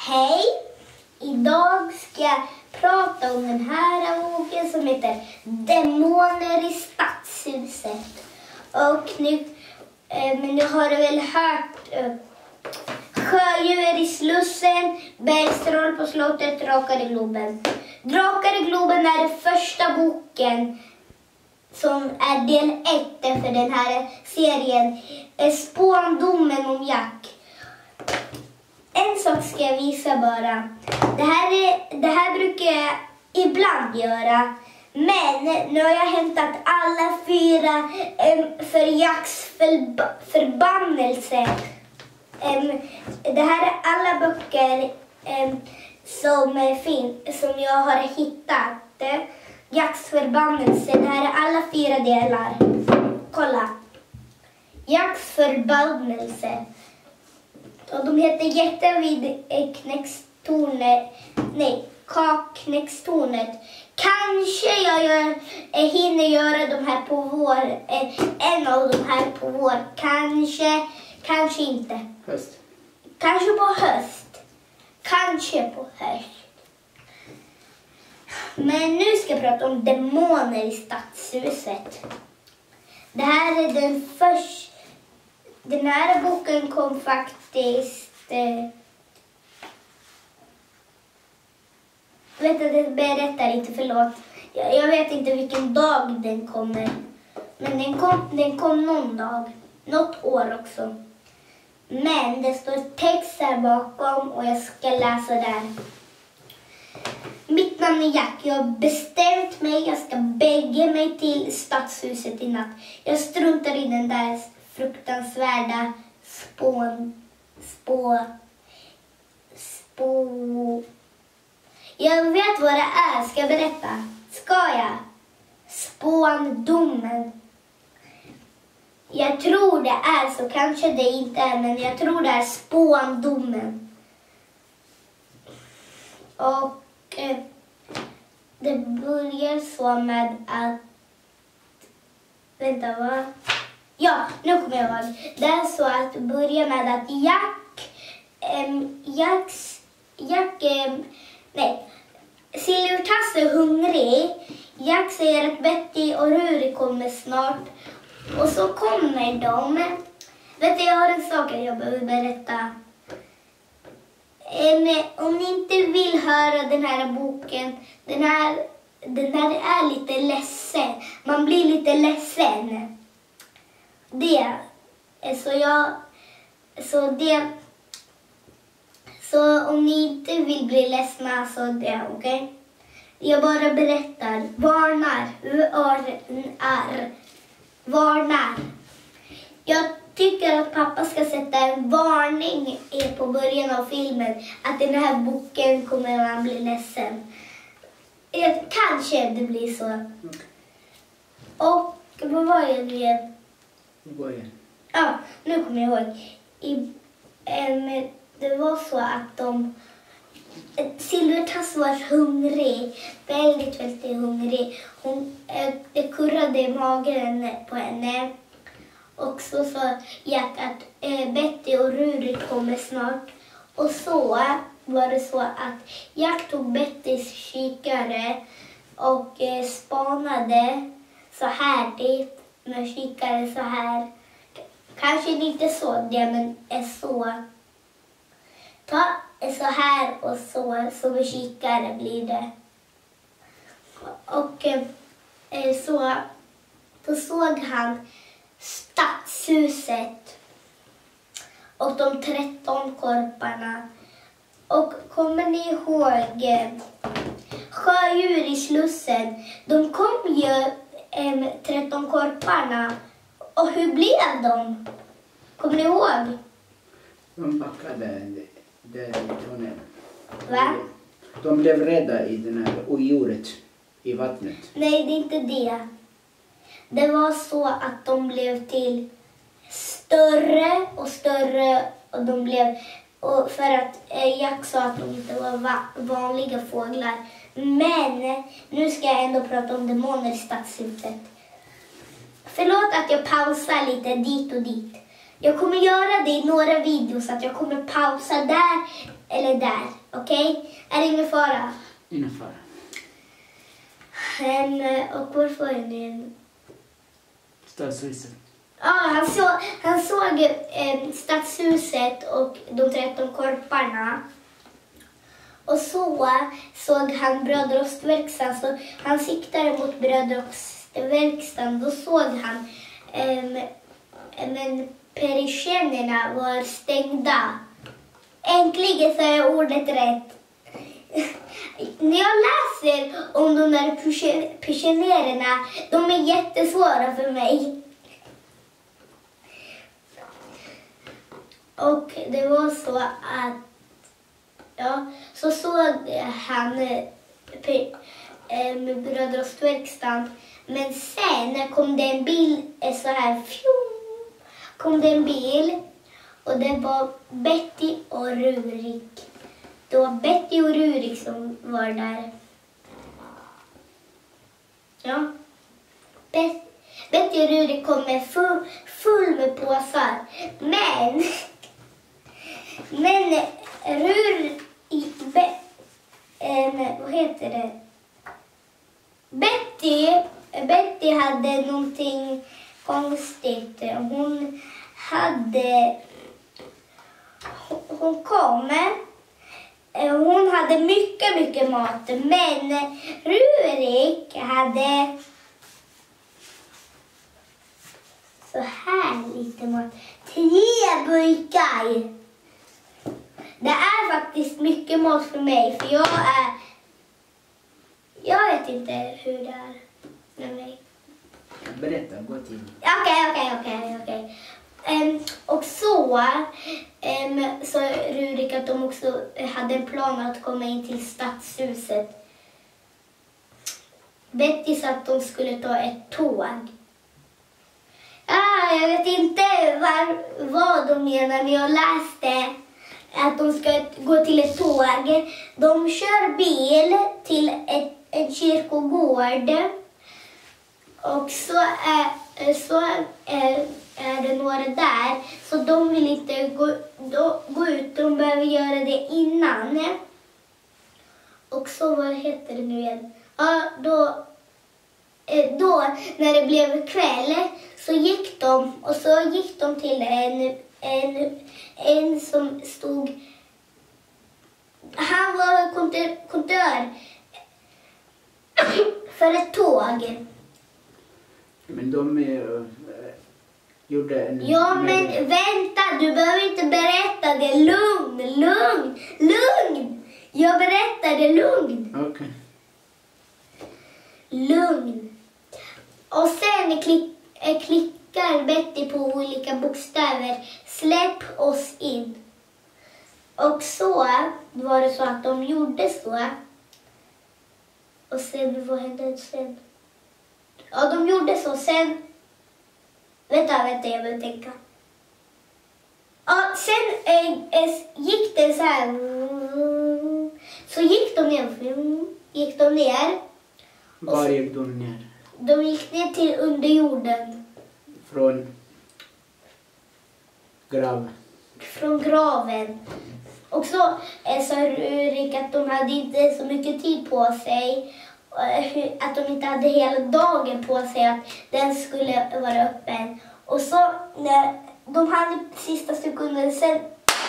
Hej! Idag ska jag prata om den här boken som heter Demoner i stadshuset. Och nu, men du har väl hört Sjödjur i Slussen, Bergstroll på slottet, Drakar i Globen. Drakar i Globen är den första boken som är del 1 för den här serien. Spåndomen om Jack. En sak ska jag visa bara. Det här brukar jag ibland göra. Men nu har jag hämtat alla 4 för Jacks förbannelse. Det här är alla böcker som jag har hittat. Jacks förbannelse. Det här är alla 4 delar. Kolla. Jacks förbannelse. Och de heter Jätten vid Kaknäckstornet. Kanske jag hinner göra de här på vår. En av de här på vår. Kanske inte. Höst. Kanske på höst. Kanske på höst. Men nu ska jag prata om demoner i stadshuset. Det här är den första. Den här boken kom faktiskt... berättar inte, förlåt. Jag vet inte vilken dag den kommer. Men den kom någon dag. Något år också. Men det står text här bakom och jag ska läsa där. Mitt namn är Jack. Jag har bestämt mig. Jag ska bägga mig till stadshuset i natt. Jag struntar i den där fruktansvärda Jag vet vad det är. Ska jag berätta? Ska jag? Spåndomen. Jag tror det är så. Kanske det inte är. Men jag tror det är spåndomen. Och det börjar så med att... Vänta, vad? Ja, nu kommer jag ihåg. Det är så att det börjar med att Silvertass är hungrig. Jack säger att Betty och Ruri kommer snart. Och så kommer de. Vet du, jag har en sak jag behöver berätta. Om ni inte vill höra den här boken. Den här är lite ledsen. Man blir lite ledsen. Så om ni inte vill bli ledsna så det, okej? Jag bara berättar. Varnar. Jag tycker att pappa ska sätta en varning på början av filmen. Att i den här boken kommer man bli ledsen. Kanske det blir så. Och vad var det nu? Ja, nu kommer jag ihåg. Det var så att Silvertass var hungrig. Väldigt, väldigt hungrig. Det kurrade i magen på henne. Och så sa Jack att Betty och Ruri kommer snart. Och så var det så att Jack tog Bettys kikare och spanade så här dit med kikare så här. Kanske inte så det, men så. Ta så här och så med kikare blir det. Och så såg han stadshuset och de 13 korparna. Och kommer ni ihåg Sjödjur i Slussen? De kom ju 13 korparna. Och hur blev de? Kommer ni ihåg? De backade där i tunneln. Va? De blev rädda i den här odjuret i vattnet. Nej, det är inte det. Det var så att de blev till större och större. Och de blev... Och för att Jack sa att de inte var vanliga fåglar. Men nu ska jag ändå prata om demoner i stadshuset. Förlåt att jag pausar lite dit och dit. Jag kommer göra det i några videos att jag kommer pausa där eller där. Okej? Är det ingen fara? Ingen fara. Och varför är ni en... Stadshuset. Ja, han såg stadshuset och de 13 korparna. Och så såg han brödrostverkstan, så han siktade mot brödrostverkstan. Då såg han men persiennerna var stängda. Äntligen sa jag ordet rätt. När jag läser om de där persiennerna, de är jättesvåra för mig. Och det var så att så såg han med brödrostverkstan. Men sen kom det en bil så här. Kom det en bil och det var Betty och Rurik. Det var Betty och Rurik som var där. Ja. Betty och Rurik kom med full med påsar. Men Rurik... vad heter det? Betty hade någonting konstigt. Hon hade mycket mat, men Rurik hade så här lite mat. 3 burkar. Det är faktiskt mycket mat för mig, för jag vet inte hur det är med mig. Berätta, gå till. Okej. Och så Rurik att de också hade en plan att komma in till stadshuset. Betty sa att de skulle ta ett tåg. Jag vet inte vad de menar, men jag läste att de ska gå till ett tåg. De kör bil till en kyrkogård. Och så är det några där. Så de vill inte gå ut. De behöver göra det innan. Och så, vad heter det nu igen? Ja, då när det blev kväll så gick de till en som stod... Han var konduktör för ett tåg. Men de gjorde en... Ja, men vänta, du behöver inte berätta det. Lugn. Jag berättar det lugn. Okej. Lugn. Och sen klickar Betty på olika bokstäver. Släpp oss in. Och så var det så att de gjorde så. Och sen, vad hände sen? Ja, de gjorde så. Sen... Vänta, jag vill tänka. Ja, sen gick det så här. Så gick de ner. Var gick de ner? De gick ner till underjorden. Från graven? Från graven. Och så sa Rurik att de hade inte så mycket tid på sig. Att de inte hade hela dagen på sig att den skulle vara öppen. Och så när de hade sista sekunden sen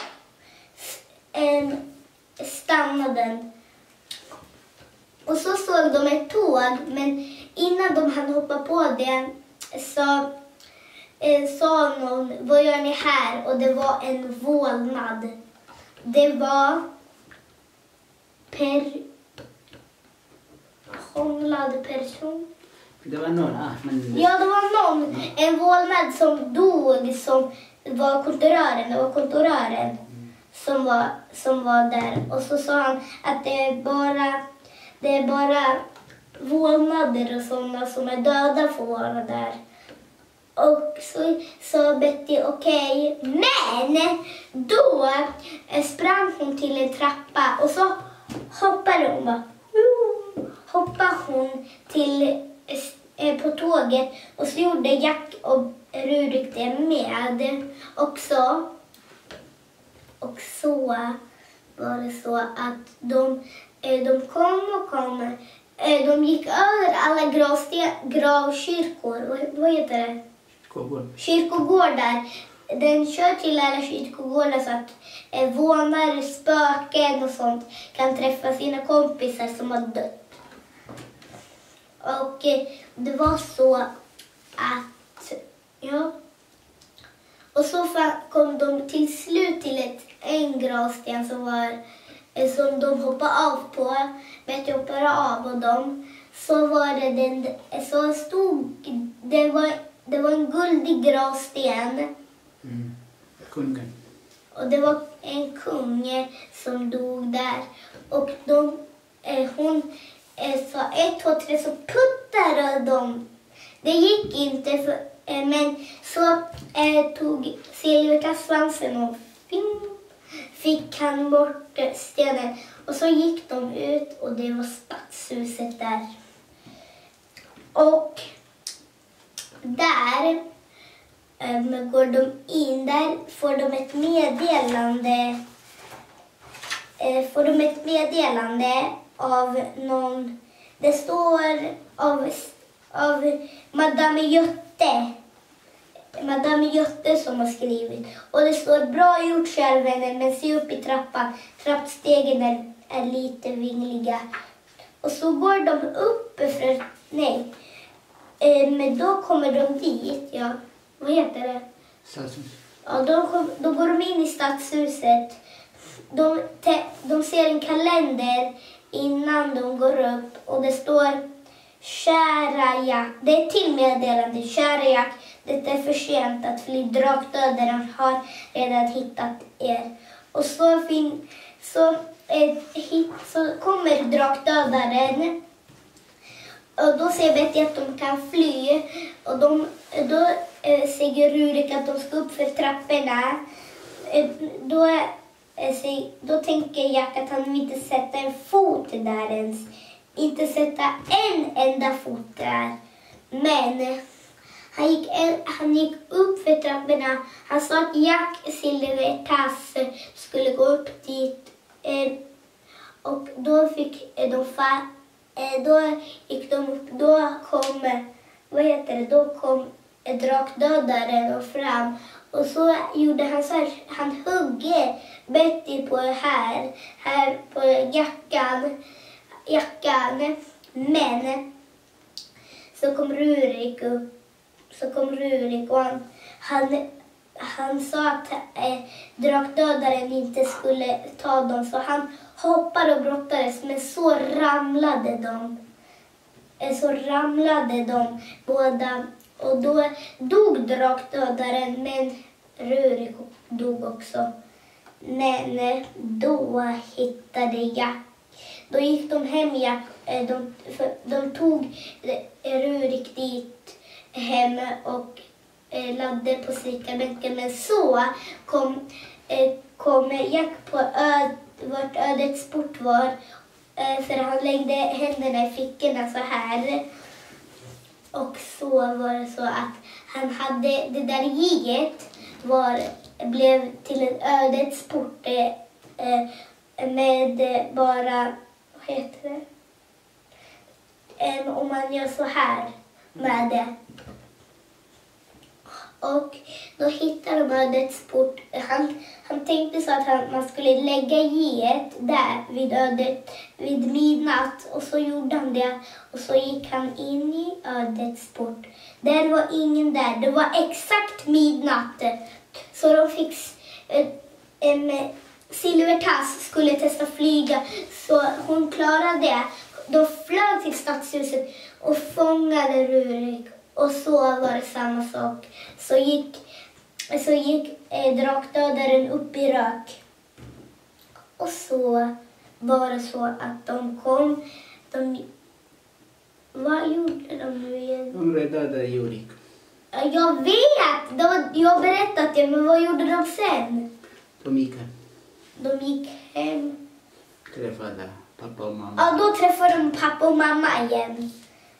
stannade den. Och så såg de ett tåg, men innan de hann hoppa på det så sa någon, vad gör ni här? Och det var en vålnad. Det var person. Det var någon, Ja, det var någon. En vålnad som dog, som var konturören. Det var konturören som var där. Och så sa han att det är bara vålnader och sådana som är döda får vara där. Och så sa Betty okej. Men då sprang hon till en trappa och så hoppade hon bara. Hoppade hon till på tåget och så gjorde Jack och Rurik det med. Och så var det så att de kom. De gick över alla gravkyrkor. Vad heter det? Kyrkogårdar. Den kör till alla kyrkogårdar så att vånar, spöken och sånt kan träffa sina kompisar som har dött. Och det var så att, ja. Och så kom de till slut till en gravsten som de hoppade av på. Men jag hoppade av och dem. Så var det det var en guldig gravsten. Kungen. Och det var en kung som dog där. Och hon sa 1, 2, 3 så puttade de. Det gick inte men så tog Silvertass svansen och fick han bort stenen. Och så gick de ut och det var stadshuset där. Och där går de in där, får de ett meddelande av någon. Det står av Madame Götte som har skrivit. Och det står bra gjort kära vänner, men se upp i trappan. Trappstegen är lite vingliga. Och så går de upp för men då kommer de dit, ja. Vad heter det? Stadshus. Ja, då går de in i stadshuset. De ser en kalender innan de går upp. Och det står kära Jack. Det är till meddelande. Kära Jack, det är för sent att fly. Drakdödaren har redan hittat er. Och så kommer drakdödaren. Och då ser Betty att de kan fly. Och då säger Rurik att de ska upp för trapporna. Då tänker Jack att han inte sätta en fot där ens. Inte sätta en enda fot där. Men han gick upp för trapporna. Han sa att Jack Silvertass skulle gå upp dit. Och då fick de då gick de upp, då kom drakdödaren fram och så gjorde han så här, han hugger Betty på här på jackan, men så kom Rurik och han sa att drakdödaren inte skulle ta dem, så han hoppade och brottades, men så ramlade de båda, och då dog drakdödaren, men Rurik dog också. Men då hittade Jack. Då gick de hem, Jack. De tog Rurik dit hem och ladde på svikarbänken, men så kom Jack på vart ödets port var, för han läggde händerna i fickorna så här. Och så var det så att han hade det där giget blev till en ödets port med bara, vad heter det? Om man gör så här med det. Och då hittade de ödets port. Han tänkte så att man skulle lägga giet där vid midnatt. Och så gjorde han det. Och så gick han in i ödets port. Där var ingen där. Det var exakt midnatt. Så de fick Silvertass skulle testa flyga. Så hon klarade det. De flög till stadshuset och fångade Rurik. Och så var det samma sak. Så gick drakdödaren upp i rök. Och så var det så att de kom. Vad gjorde de nu igen? De räddade Jurik. Jag vet! Jag har berättat det, men vad gjorde de sen? De gick hem. De gick hem. Träffade pappa och mamma. Ja, då träffade de pappa och mamma igen.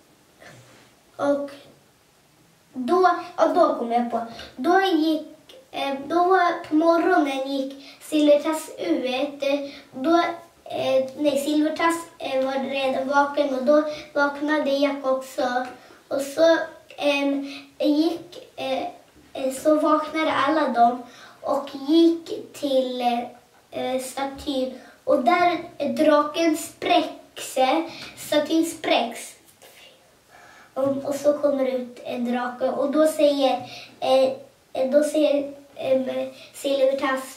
Och då kom jag på. Då gick Då på morgonen gick Silvertass ut. Silvertass var redan vaken och då vaknade Jack också. Och så så vaknade alla dem och gick till statyn. Och där draken spräcks. Statyn spräcks. Och så kommer ut en drake. Och då säger Silvertass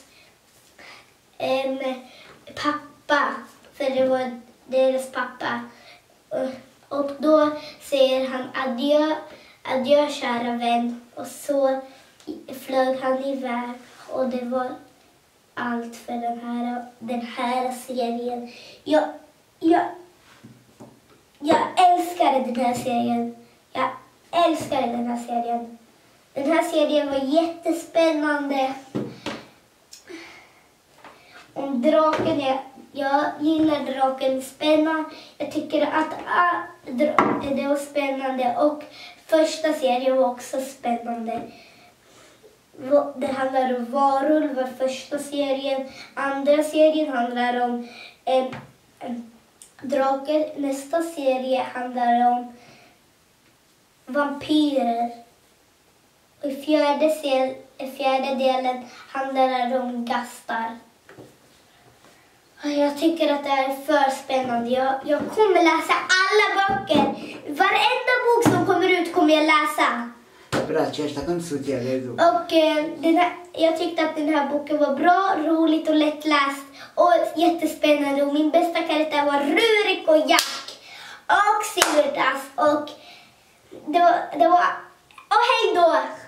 pappa. För det var deras pappa. Och då säger han adjö kära vän. Och så flög han iväg. Och det var allt för den här serien. Jag älskade den här serien. Jag älskade den här serien. Den här serien var jättespännande. Om draken, jag gillar draken spännande. Jag tycker att det var spännande. Och första serien var också spännande. Det handlar om varulvar, första serien. Andra serien handlar om draken. Nästa serie handlar om vampyrer. Och i fjärde delen handlar det om gastar. Jag tycker att det är för spännande. Jag kommer läsa alla böcker. Varenda bok som kommer ut kommer jag läsa. Bra, Kersta, kan sluta det. Och jag tyckte att den här boken var bra, roligt och lättläst. Och jättespännande. Och min bästa karaktär var Rurik och Jack. Och Silvertass. Och det var... Och hej då!